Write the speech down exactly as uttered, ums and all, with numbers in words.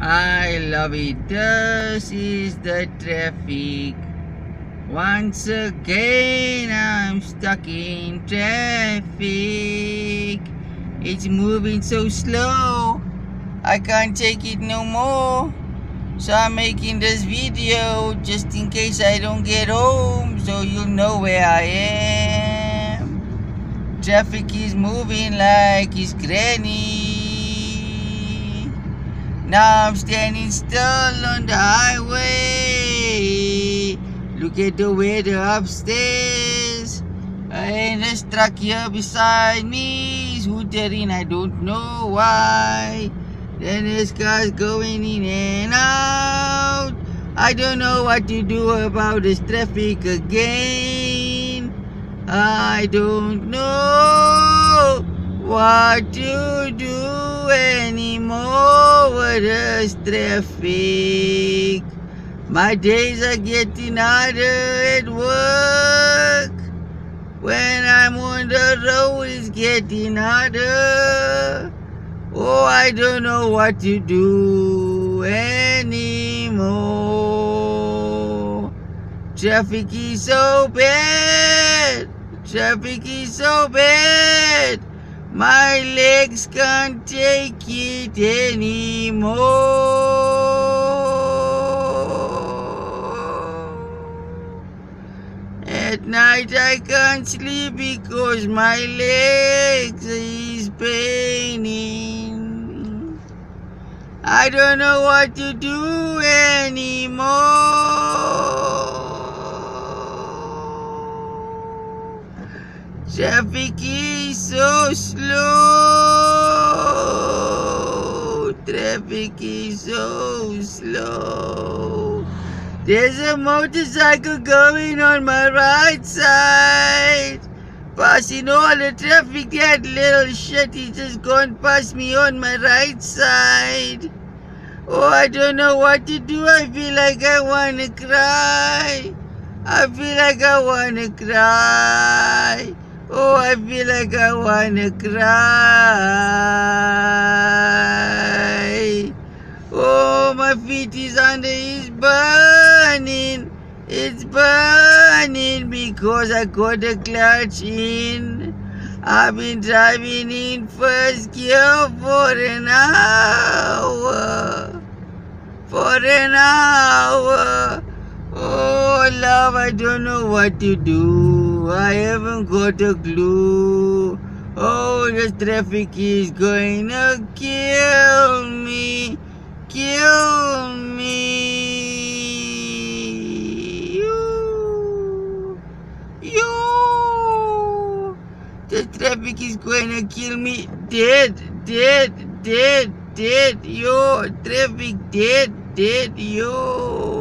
I love it. This is the traffic. Once again, I'm stuck in traffic. It's moving so slow. I can't take it no more. So I'm making this video just in case I don't get home, so you'll know where I am. Traffic is moving like his granny. Now I'm standing still on the highway. Look at the weather upstairs. And this truck here beside me is hootering, I don't know why. Then there's cars going in and out. I don't know what to do about this traffic again. I don't know what to do anymore with this traffic. My days are getting harder at work. When I'm on the road, it's getting harder. Oh, I don't know what to do anymore. Traffic is so bad. Traffic is so bad. My legs can't take it anymore. At night I can't sleep because my legs is paining. I don't know what to do anymore. Traffic is so slow. Traffic is so slow. There's a motorcycle going on my right side. Passing all the traffic, that little shit, he's just gone past me on my right side. Oh, I don't know what to do. I feel like I wanna cry. I feel like I wanna cry. Oh, I feel like I wanna cry. Oh, my feet is under, is burning. It's burning because I got the clutch in. I've been driving in first gear for an hour. For an hour. Oh, love, I don't know what to do. I haven't got a clue. Oh, the traffic is going to kill me. Kill me. You. You. The traffic is going to kill me. Dead. Dead. Dead. Dead. Yo. Traffic dead. Dead. Yo.